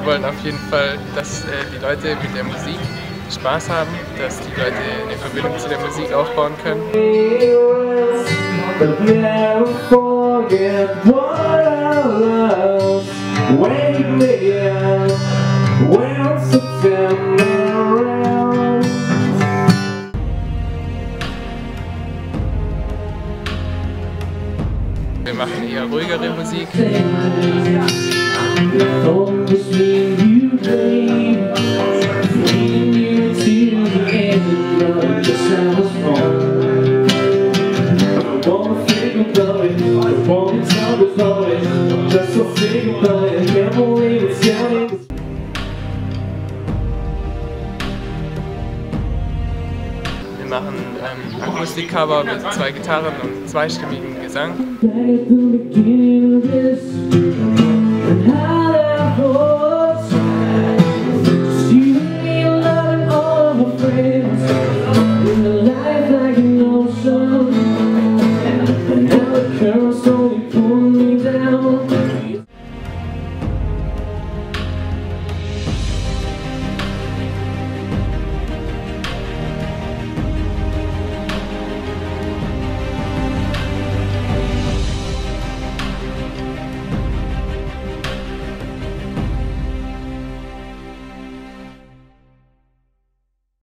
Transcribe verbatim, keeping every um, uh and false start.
wir wollen auf jeden Fall, dass äh, die Leute mit der Musik Spaß haben, dass die Leute eine Verbindung zu der Musik aufbauen können. Wir machen eher ruhigere Musik. Wir machen ähm, Akustikcover mit zwei Gitarren und zweistimmigem Gesang.